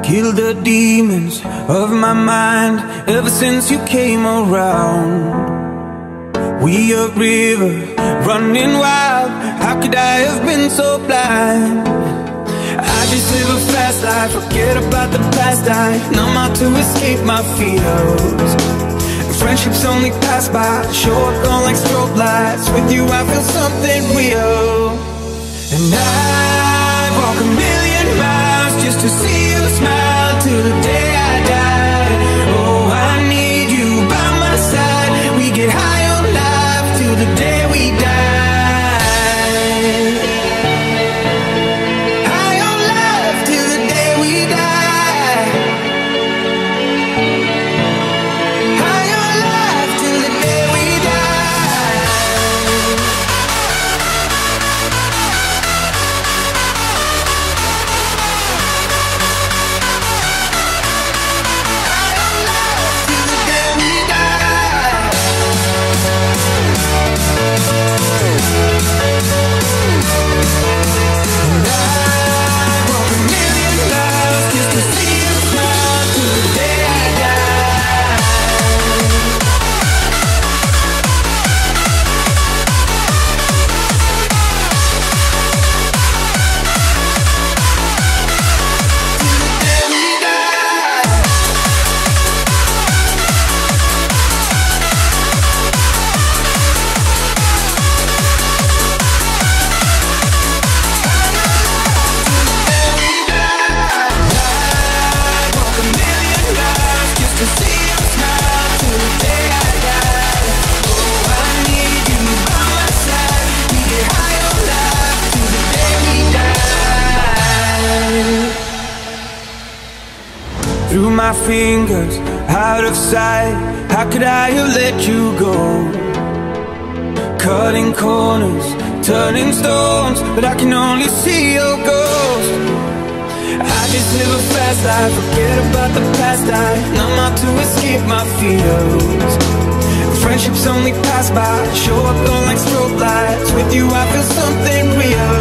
killed the demons of my mind ever since you came around. We a river running wild, how could I have been so blind? I just live a fast life, forget about the past. I numb out to escape my fears. Friendships only pass by, show up on like strobe lights. With you I feel something real. And I'd walk a million miles just to see you smile till the day I die. Oh, I need you by my side. We get high on life till the day we die. High on life till the day we die. High on life till the day we die. High on life till the day we die. And I'd walk a million miles just to see you smile till the day I die. Till the day we die. I'd walk a million miles just to see you smile till the day I die. Oh, I need you by my side. We get high on life till the day we die. Through my fingers, out of sight, how could I have let you go? Cutting corners, turning stones, but I can only see your ghost. I just live a fast life, forget about the past. I numb out to escape my fears. Friendships only pass by, show up on like strobe lights. With you I feel something real.